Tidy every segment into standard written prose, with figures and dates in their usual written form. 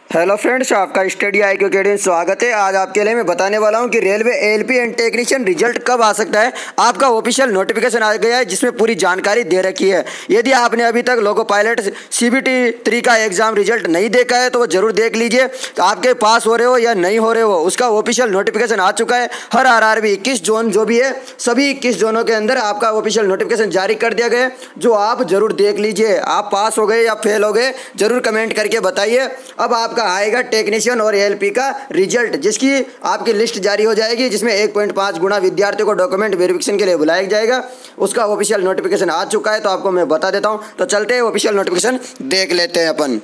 Hello friends, आपका study IQ academy में स्वागत है। आज आपके लिए मैं बताने वाला हूं कि railway ALP and technician result कब आ सकता है। आपका ऑफिशियल नोटिफिकेशन आ गया है जिसमें पूरी जानकारी दे रखी है। यदि आपने अभी तक लोको पायलट CBT 3 का एग्जाम रिजल्ट नहीं देखा है तो वो जरूर देख लीजिए। तो आपके पास हो रहे हो या नहीं हो रहे हो, उसका ऑफिशियल नोटिफिकेशन आ चुका है। हर RRB 21 जोन जो भी है, सभी 21 जोनों के अंदर आपका ऑफिशियल नोटिफिकेशन जारी कर दिया गया है, जो आप जरूर देख लीजिए। आप पास हो गए या फेल हो गए जरूर कमेंट करके बताइए। अब आपका आएगा टेक्नीशियन और ALP का रिजल्ट, जिसकी आपकी लिस्ट जारी हो जाएगी, जिसमें 1.5 गुना विद्यार्थियों को डॉक्यूमेंट वेरिफिकेशन के लिए बुलाया जाएगा। उसका ऑफिशियल नोटिफिकेशन आ चुका है, तो आपको मैं बता देता हूं। तो चलते हैं ऑफिशियल नोटिफिकेशन देख लेते हैं अपन।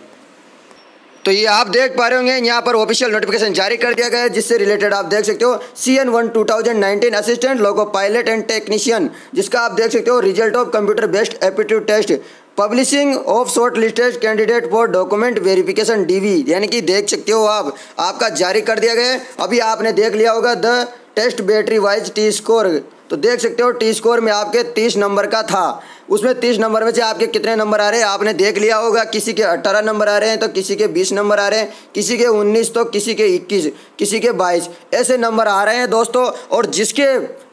तो ये आप देख पा रहे होंगे, यहाँ पर ऑफिशियल नोटिफिकेशन जारी कर दिया गया है, जिससे रिलेटेड आप देख सकते हो CN1 2019 assistant loco pilot and technician, जिसका आप देख सकते हो result of computer based aptitude test, publishing of short listed candidate for document verification DV, यानी कि देख सकते हो आप, आपका जारी कर दिया गया है। अभी आपने देख लिया होगा the test battery wise T score, तो देख सकते हो T स्कोर में आपके 30 नंबर का था। उसमें 30 नंबर में से आपके कितने नंबर आ रहे हैं आपने देख लिया होगा। किसी के 18 नंबर आ रहे हैं, तो किसी के 20 नंबर आ रहे हैं, किसी के 19, तो किसी के 21, किसी के 22, ऐसे नंबर आ रहे हैं दोस्तों। और जिसके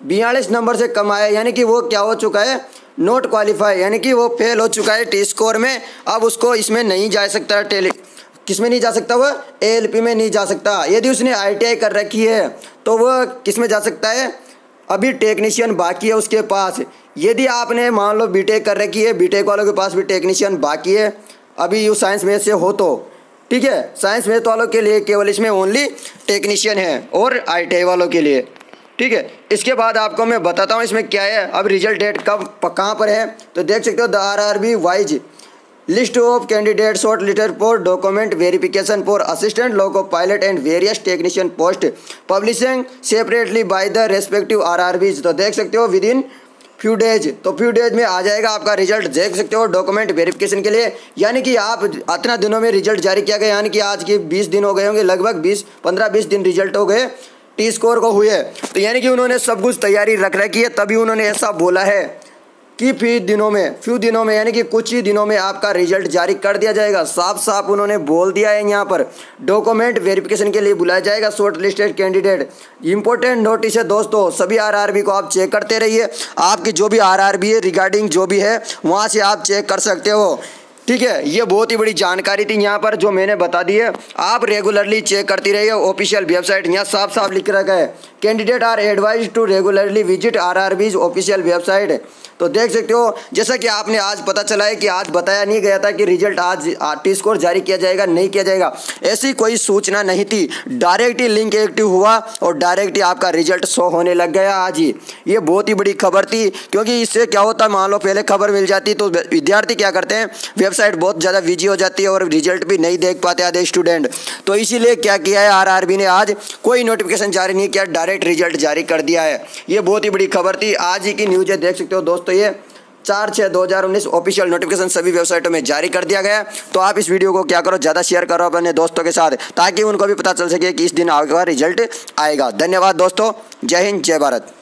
42 नंबर से कम आए, यानी कि वो क्या हो चुका है, नॉट क्वालिफाई, यानी कि वो फेल हो चुका है T स्कोर में। अब उसको इसमें नहीं जा सकता, किस में नहीं जा सकता, वह ALP में नहीं जा सकता। यदि उसने ITI कर रखी है तो वह किस में जा सकता है, अभी टेक्नीशियन बाकी है उसके पास। यदि आपने मान लो BTech कर रखी है, BTech वालों के पास भी टेक्नीशियन बाकी है, अभी यू साइंस मैथ से हो तो ठीक है। साइंस मैथ वालों के लिए केवल इसमें ओनली टेक्नीशियन है, और ITI वालों के लिए ठीक है। इसके बाद आपको मैं बताता हूँ इसमें क्या है। अब रिजल्ट डेट कब कहाँ पर है, तो देख सकते हो the RRB wise list of candidate short listed for document verification for assistant loco pilot and various technician post, publishing separately by the respective RRBs। तो देख सकते हो विद इन फ्यू डेज, तो फ्यू डेज में आ जाएगा आपका result. देख सकते हो डॉक्यूमेंट वेरिफिकेशन के लिए, यानी कि आप इतना दिनों में रिजल्ट जारी किया गया, यानी कि आज के 20 दिन हो गए होंगे, लगभग 15-20 दिन रिजल्ट हो गए T स्कोर को हुए। तो यानी कि उन्होंने सब कुछ तैयारी रख रखी है, तभी उन्होंने ऐसा बोला है कि फ्यू दिनों में यानी कि कुछ ही दिनों में आपका रिजल्ट जारी कर दिया जाएगा। साफ साफ उन्होंने बोल दिया है, यहाँ पर डॉक्यूमेंट वेरिफिकेशन के लिए बुलाया जाएगा short listed candidate. Important notice है दोस्तों, सभी RRB को आप चेक करते रहिए। आपकी जो भी RRB है रिगार्डिंग जो भी है, वहाँ से आप चेक कर सकते हो, ठीक है। ये बहुत ही बड़ी जानकारी थी यहाँ पर जो मैंने बता दी है। आप रेगुलरली चेक करती रहिए ऑफिशियल वेबसाइट। यहाँ साफ साफ लिख रखा है candidate are advise to regularly visit RRB's official website. तो देख सकते हो, जैसा कि आपने आज पता चला है कि आज बताया नहीं गया था कि रिजल्ट आज T स्कोर जारी किया जाएगा नहीं किया जाएगा, ऐसी कोई सूचना नहीं थी। डायरेक्ट ही लिंक एक्टिव हुआ और डायरेक्ट ही आपका रिजल्ट शो होने लग गया आज ही। ये बहुत ही बड़ी खबर थी, क्योंकि इससे क्या होता, मान लो पहले खबर मिल जाती तो विद्यार्थी क्या करते हैं, वेबसाइट बहुत ज़्यादा बिजी हो जाती है और रिजल्ट भी नहीं देख पाते आधे स्टूडेंट। तो इसीलिए क्या किया है RRB ने, आज कोई नोटिफिकेशन जारी नहीं किया, डायरेक्ट रिजल्ट जारी कर दिया है। ये बहुत ही बड़ी खबर थी, आज ही की न्यूज़ है। देख सकते हो दोस्तों, ये 4/6/2019 ऑफिशियल नोटिफिकेशन सभी वेबसाइटों में जारी कर दिया गया है। तो आप इस वीडियो को क्या करो, ज़्यादा शेयर करो अपने दोस्तों के साथ, ताकि उनको भी पता चल सके कि इस दिन आपका रिजल्ट आएगा। धन्यवाद दोस्तों, जय हिंद, जय भारत।